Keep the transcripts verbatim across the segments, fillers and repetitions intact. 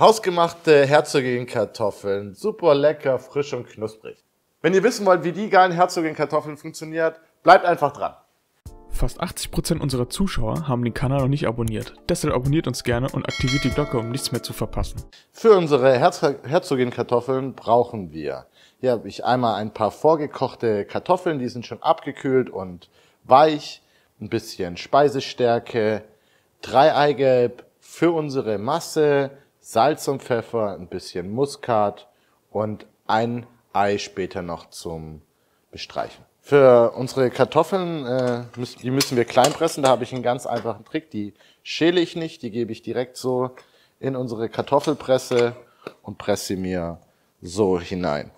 Hausgemachte Herzogin-Kartoffeln, super lecker, frisch und knusprig. Wenn ihr wissen wollt, wie die geilen Herzogin-Kartoffeln funktioniert, bleibt einfach dran. Fast achtzig Prozent unserer Zuschauer haben den Kanal noch nicht abonniert. Deshalb abonniert uns gerne und aktiviert die Glocke, um nichts mehr zu verpassen. Für unsere Herz Herzogin-Kartoffeln brauchen wir, hier habe ich einmal ein paar vorgekochte Kartoffeln, die sind schon abgekühlt und weich, ein bisschen Speisestärke, drei Eigelb für unsere Masse, Salz und Pfeffer, ein bisschen Muskat und ein Ei später noch zum Bestreichen. Für unsere Kartoffeln, äh, müssen, die müssen wir klein pressen, da habe ich einen ganz einfachen Trick, die schäle ich nicht, die gebe ich direkt so in unsere Kartoffelpresse und presse sie mir so hinein.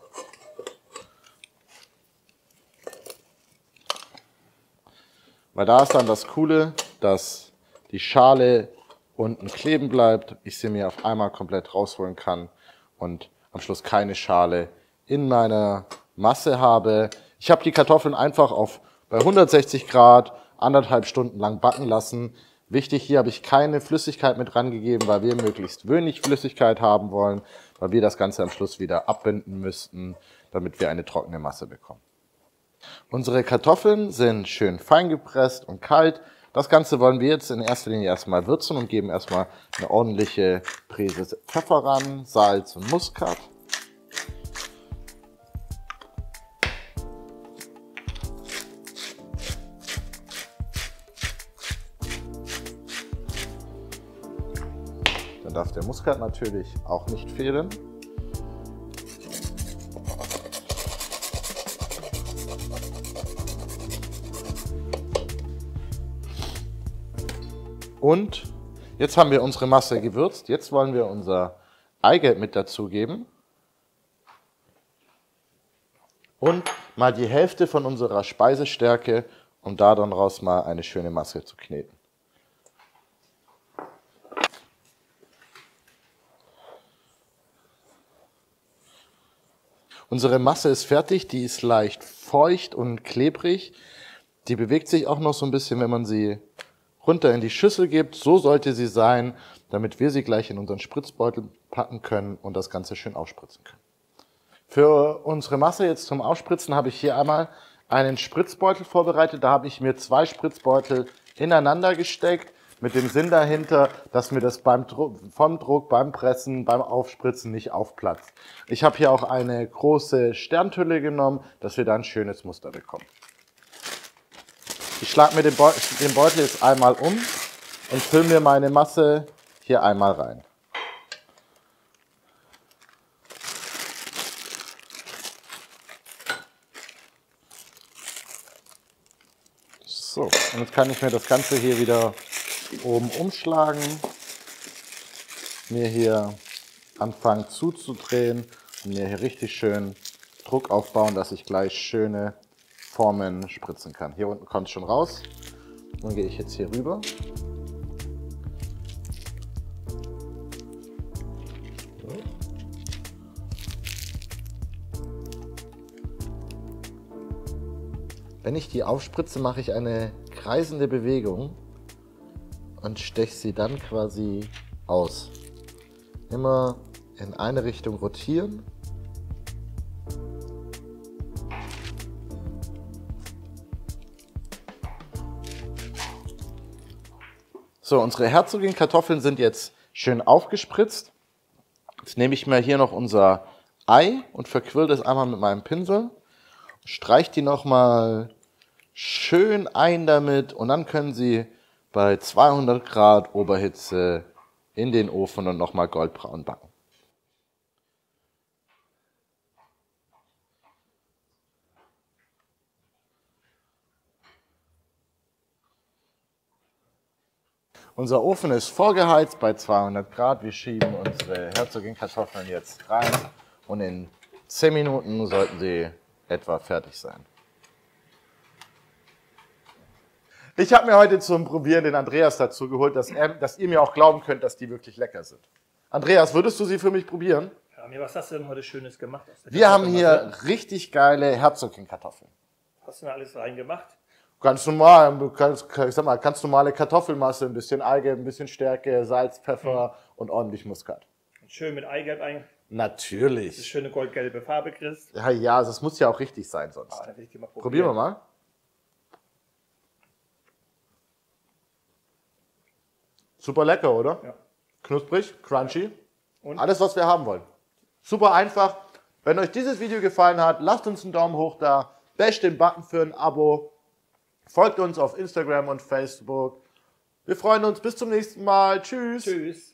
Weil da ist dann das Coole, dass die Schale unten kleben bleibt, ich sie mir auf einmal komplett rausholen kann und am Schluss keine Schale in meiner Masse habe. Ich habe die Kartoffeln einfach auf bei hundertsechzig Grad anderthalb Stunden lang backen lassen. Wichtig, hier habe ich keine Flüssigkeit mit rangegeben, weil wir möglichst wenig Flüssigkeit haben wollen, weil wir das Ganze am Schluss wieder abbinden müssten, damit wir eine trockene Masse bekommen. Unsere Kartoffeln sind schön fein gepresst und kalt. Das Ganze wollen wir jetzt in erster Linie erstmal würzen und geben erstmal eine ordentliche Prise Pfeffer ran, Salz und Muskat. Dann darf der Muskat natürlich auch nicht fehlen. Und jetzt haben wir unsere Masse gewürzt. Jetzt wollen wir unser Eigelb mit dazugeben. Und mal die Hälfte von unserer Speisestärke, um da dann raus mal eine schöne Masse zu kneten. Unsere Masse ist fertig, die ist leicht feucht und klebrig. Die bewegt sich auch noch so ein bisschen, wenn man sie runter in die Schüssel gibt. So sollte sie sein, damit wir sie gleich in unseren Spritzbeutel packen können und das Ganze schön ausspritzen können. Für unsere Masse jetzt zum Ausspritzen habe ich hier einmal einen Spritzbeutel vorbereitet. Da habe ich mir zwei Spritzbeutel ineinander gesteckt, mit dem Sinn dahinter, dass mir das beim Druck, vom Druck, beim Pressen, beim Aufspritzen nicht aufplatzt. Ich habe hier auch eine große Sterntülle genommen, dass wir da ein schönes Muster bekommen. Ich schlage mir den Beutel jetzt einmal um und fülle mir meine Masse hier einmal rein. So, und jetzt kann ich mir das Ganze hier wieder oben umschlagen, mir hier anfangen zuzudrehen und mir hier richtig schön Druck aufbauen, dass ich gleich schöne Formen spritzen kann. Hier unten kommt es schon raus. Dann gehe ich jetzt hier rüber. Wenn ich die aufspritze, mache ich eine kreisende Bewegung und steche sie dann quasi aus. Immer in eine Richtung rotieren. So, unsere Herzogin-Kartoffeln sind jetzt schön aufgespritzt. Jetzt nehme ich mir hier noch unser Ei und verquirl das einmal mit meinem Pinsel. Streich die nochmal schön ein damit und dann können Sie bei zweihundert Grad Oberhitze in den Ofen und nochmal goldbraun backen. Unser Ofen ist vorgeheizt bei zweihundert Grad. Wir schieben unsere Herzogin-Kartoffeln jetzt rein und in zehn Minuten sollten sie etwa fertig sein. Ich habe mir heute zum Probieren den Andreas dazu geholt, dass, er, dass ihr mir auch glauben könnt, dass die wirklich lecker sind. Andreas, würdest du sie für mich probieren? Ja, mir, was hast du denn heute Schönes gemacht? Wir haben hier richtig geile Herzogin-Kartoffeln. Was hast du denn alles reingemacht? Ganz normal, du kannst, ich sag mal, ganz normale Kartoffelmasse, ein bisschen Eigelb, ein bisschen Stärke, Salz, Pfeffer mhm. und ordentlich Muskat. schön mit Eigelb ein, diese Natürlich. schöne goldgelbe Farbe kriegst. Ja, ja, das muss ja auch richtig sein sonst. Ah, dann will ich die mal probieren. Probieren wir mal. Super lecker, oder? Ja. Knusprig, crunchy. Und? Alles, was wir haben wollen. Super einfach. Wenn euch dieses Video gefallen hat, lasst uns einen Daumen hoch da. Basht den Button für ein Abo. Folgt uns auf Instagram und Facebook. Wir freuen uns. Bis zum nächsten Mal. Tschüss. Tschüss.